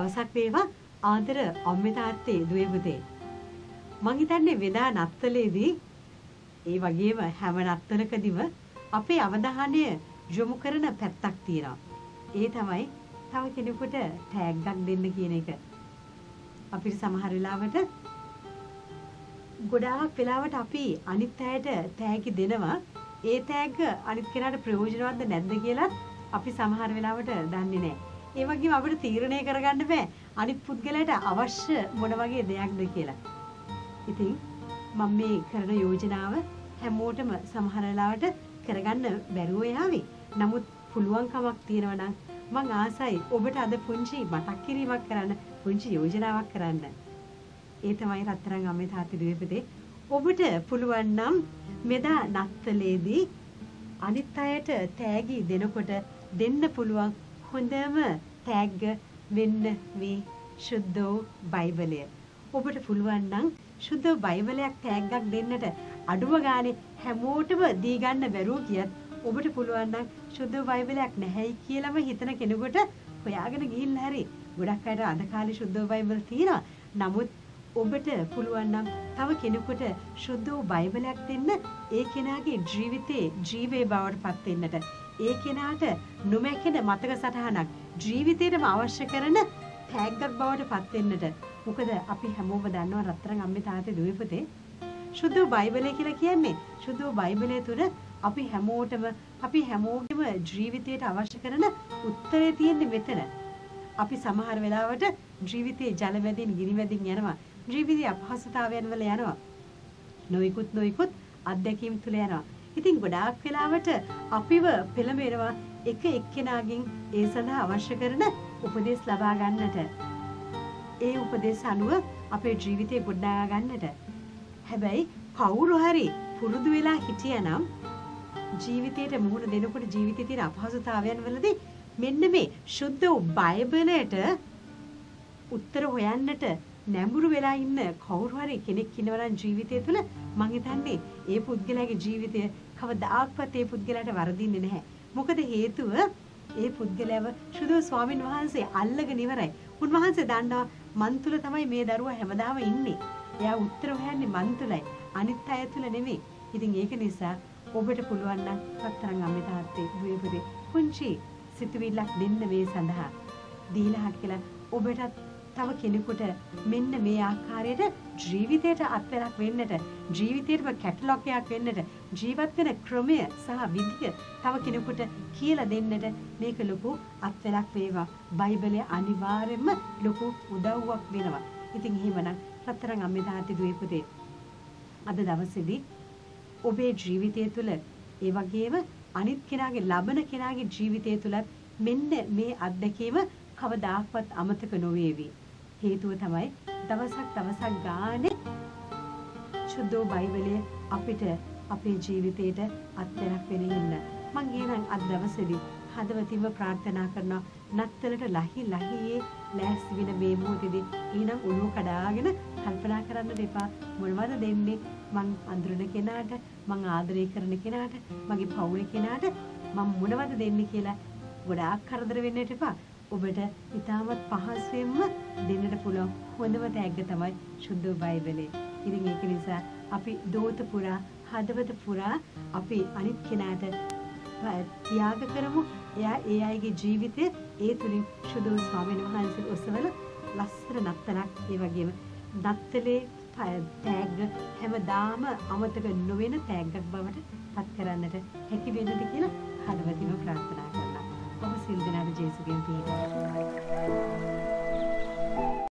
දවසක් වේවා ආදර අම්මේ තාත්තේ දුවේ පුතේ. මං හිතන්නේ වෙදා නත්තලේදී ඒ වගේම හැම නත්තලකදීම අපේ අවධානය යොමු කරන පැත්තක් තියෙනවා. ඒ තමයි තව කෙනෙකුට ටැග්ගක් දෙන්න කියන එක. අපිට සමහර වෙලාවට ගොඩාක් වෙලාවට අපි අනිත් අයට තෑගි දෙනවා. ඒ තෑග්ග අනිත් කෙනාට ප්‍රයෝජනවත්ද නැද්ද කියලා අපි සමහර වෙලාවට දන්නේ නැහැ. ඒ වගේම අපිට තීරණය කරගන්න බෑ අනිත් පුද්ගලයාට අවශ්‍ය මොන වගේ දෙයක්ද කියලා. ඉතින් මම මේ කරන යෝජනාව හැමෝටම සමහර වෙලාවට කරගන්න බැරුව යාවි. නමුත් පුළුවන්කමක් තියෙනවා නම් මම ආසයි ඔබට අද පුංචි මතක් කිරීමක් කරන්න, පුංචි යෝජනාවක් කරන්න. ඒ තමයි රත්තරන් අම්මේ තාත්තේ දුවේ පුතේ. ඔබට පුළුවන් නම් මෙදා නත්තලේදී අනිත් අයට තෑගි දෙනකොට දෙන්න පුළුවන් හොඳම තෑග්ග වෙන්න මේ සුද්ධ බයිබලය. ඔබට පුළුවන් නම් සුද්ධ බයිබලයක් තෑග්ගක් දෙන්නට අඩුම ගානේ හැමෝටම දී ගන්න බැරුව කියත් ඔබට පුළුවන් නම් සුද්ධ බයිබලයක් නැහැයි කියලාම හිතන කෙනෙකුට හොයාගෙන ගිහිල්ලා හරි. ගොඩක් අයට අද කාලේ සුද්ධ බයිබල් තියෙනවා. නමුත් ඔබට පුළුවන් නම් තව කෙනෙකුට සුද්ධ බයිබලයක් දෙන්න ඒ කෙනාගේ ජීවිතේ ජීවේ බවට පත් වෙන්නට ඒ කෙනාට නොමැකෙන මතක සටහනක් ජීවිතේටම අවශ්‍ය කරන තෑග්ගක් බවට පත් වෙන්නට. මොකද අපි හැමෝම දන්නවා රත්තරන් අම්මේ තාත්තේ දුවේ පුතේ සුද්ධ බයිබලය කියලා කියන්නේ සුද්ධ බයිබලය තුල අපි හැමෝගෙම ජීවිතයට අවශ්‍ය කරන උත්තරේ තියෙන්නේ මෙතන. අපි සමහර වෙලාවට ජීවිතේ ජල මැදින් ගිනි මැදින් යනවා. ජීවිතයේ අපහසුතාවයන් වල යනවා. නොයිකුත් අත්දැකීම් තුල යනවා. ඉතින් ගොඩාක් වෙලාවට අපිව පෙළඹෙනවා එක එක්කෙනාගෙන් ඒ සඳහා අවශ්‍ය කරන උපදෙස් ලබා ගන්නට. ඒ උපදෙස් අනුව අපේ ජීවිතේ ගොඩනගා ගන්නට. හැබැයි කවුරු හරි පුරුදු වෙලා හිටියනම් ජීවිතයට මුහුණ දෙනකොට ජීවිතයේ තියෙන අපහසුතාවයන් වලදී මෙන්න මේ සුද්ධ බයිබලයට උත්තර හොයන්නට නැඹුරු වෙලා ඉන්න කවුරු හරි කෙනෙක් ඉන්නවා නම් ජීවිතය තුළ මං හිතන්නේ ඒ පුද්ගලයාගේ ජීවිතය කවදාක්වත් ඒ පුද්ගලයාට වරදින්නේ නැහැ. මොකද හේතුව ඒ පුද්ගලයාව සුදු ස්වාමින් වහන්සේ අල්ලගෙන ඉවරයි. උන්වහන්සේ දන්නවා මන් තුළ තමයි මේ දරුවා හැමදාම ඉන්නේ. එයා උත්තර හොයන්නේ මන් තුළයි. අනිත් අය තුළ නෙමෙයි. ඉතින් ඒක නිසා ඔබට පුළුවන් නම් රත්තරන් අම්මේ තාත්තේ දුවේ පුතේ පුංචි සිතුවිල්ලක් දෙන්න මේ සඳහා දීලා කියලා ඔබටත් තව කෙනෙකුට මෙන්න මේ ආකාරයට ජීවිතයට අත්වැරක් වෙන්නට ජීවිතේටම කැටලොග් එකක් වෙන්නට ජීවත් වෙන ක්‍රමය සහ විදිය තව කෙනෙකුට කියලා දෙන්නට මේක ලොකු අත්වැරක් වේවා. බයිබලය අනිවාර්යයෙන්ම ලොකු උදව්වක් වෙනවා. ඉතින් එහෙමනම් රත්තරන් අම්මේ තාත්තේ දුවේ පුතේ අද දවසේදී ඔබේ ජීවිතය තුළ ඒ වගේම අනිත් කෙනාගේ ලබන කෙනාගේ ජීවිතය තුළත් මෙන්න මේ අත්දැකීම කවදාක්වත් අමතක නොවේවි. හේතුව තමයි දවසක් ගානේ සුද්ධ බයිබලය අපිට අපේ ජීවිතේට අත්දැකක් වෙන ඉන්න. මං එහෙනම් අද දවසේදී හදවතින්ම ප්‍රාර්ථනා කරනවා නත්තලට ලහි ලහියේ ලෑස්ති වෙන මේ මොහොතේදී ඊනම් උණු කඩාගෙන කල්පනා කරන්න දෙපා මොනවද දෙන්නේ මං අඳුරන කෙනාට මං ආදරය කරන කෙනාට මගේ පවුලේ කෙනාට මම මොනවද දෙන්නේ කියලා ගොඩාක් කරදර වෙන්න එපා. ඔබට ඉතාමත් පහසුවෙන්ම දෙන්නට පුළුවන් හොඳම තෑග්ග තමයි සුද්ධ බයිබලය. ඉතින් ඒක නිසා අපි දෝත පුරා හදවත පුරා අපි අනිත් කෙනාට ත්‍යාග කරමු. එයා ඒ අයගේ ජීවිතය ඒ තුලින් සුද්ධ ස්වාමීන් වහන්සේ ඔසවල ලස්සන නත්තලක් ඒ වගේම නත්තලේ තෑග්ග හැමදාම අමතක නොවන තෑග්ගක් බවට පත් කරන්නට හැකි වෙන්නද කියලා හදවත